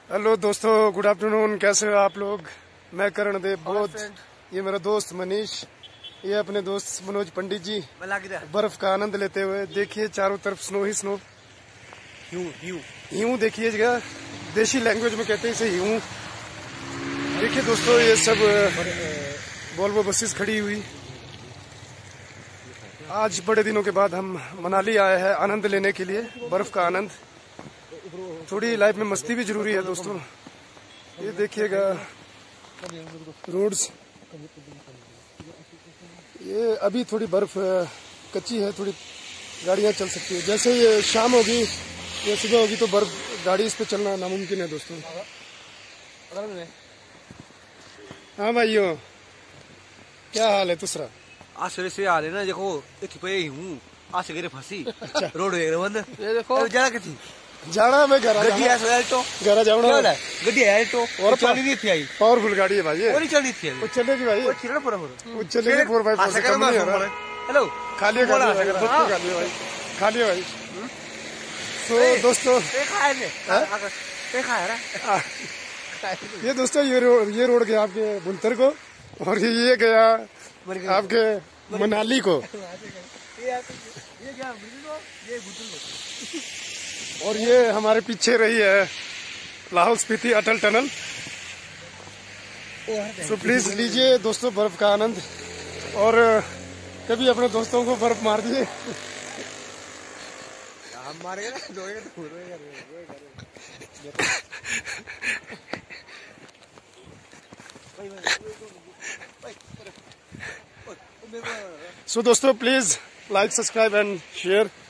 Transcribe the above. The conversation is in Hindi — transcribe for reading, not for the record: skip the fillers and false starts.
हेलो दोस्तों, गुड आफ्टरनून। कैसे हो आप लोग? मैं करण देव बोध, ये मेरा दोस्त मनीष, ये अपने दोस्त मनोज पंडित जी बर्फ का आनंद लेते हुए। देखिए चारों तरफ स्नो ही स्नो। यूं देखिए जगह, देसी लैंग्वेज में कहते हैं इसे यूं। देखिए दोस्तों, ये सब वोल्वो बसेस खड़ी हुई। आज बड़े दिनों के बाद हम मनाली आए हैं आनंद लेने के लिए, बर्फ का आनंद। थोड़ी लाइफ में मस्ती भी जरूरी है दोस्तों। ये देखिएगा रोड्स, ये अभी थोड़ी बर्फ कच्ची है, थोड़ी गाड़ियां चल सकती है। जैसे ये शाम होगी या सुबह होगी तो बर्फ गाड़ी इस पे चलना नामुमकिन है दोस्तों। हाँ भाइयों, क्या हाल है दूसरा? आज सवेरे से आ रहे ना, देखो इतनी पे ही हूँ। आज से फंसी रोड बंद। ये देखो जरा कितनी जाना मैं घर गड्डी है तो घर जाऊंगा। गड्डी है तो और चली नहीं थी आई, पावरफुल गाड़ी है भाई। वो नहीं चली थी, वो चलेगी भाई, वो चलेगी वो चलेगी 4x4 से कम नहीं हो रहा। हेलो खाली भाई, खाली भाई। तो दोस्तों ये दोस्तों ये रोड गया आपके बुलतर को, और ये गया आपके मनाली को, और ये हमारे पीछे रही है Lahaul Spiti Atal tunnel. So please लीजिए दोस्तों बर्फ का आनंद, और कभी अपने दोस्तों को बर्फ मार दिए। सो दोस्तों please like, subscribe and share.